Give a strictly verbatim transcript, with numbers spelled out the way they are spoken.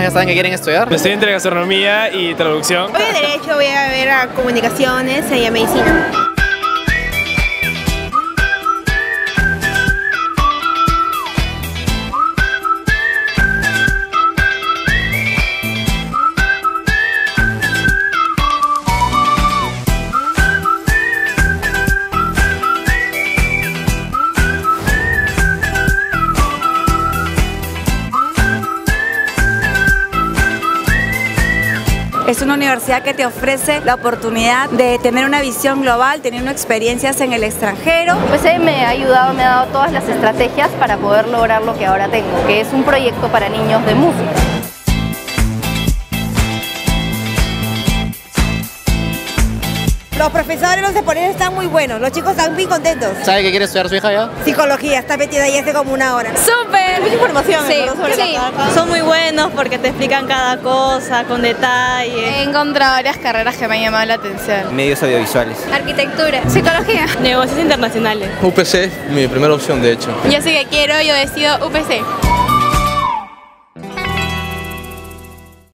ya saben que quieren estudiar? Estoy entre gastronomía y traducción. Voy a Derecho, voy a ver a Comunicaciones y a Medicina. Es una universidad que te ofrece la oportunidad de tener una visión global, tener experiencias en el extranjero. U P C me ha ayudado, me ha dado todas las estrategias para poder lograr lo que ahora tengo, que es un proyecto para niños de música. Los profesores, los exponentes están muy buenos, los chicos están muy contentos. ¿Sabe que quiere estudiar su hija ya? Psicología, está metida ahí hace como una hora. ¡Súper! Mucha información, Sí, ¿no? Sobre sí. la carta. Son muy buenos porque te explican cada cosa con detalle. He encontrado varias carreras que me han llamado la atención. Medios audiovisuales. Arquitectura, psicología. Negocios internacionales. U P C, mi primera opción de hecho. Yo sí que quiero, yo decido U P C.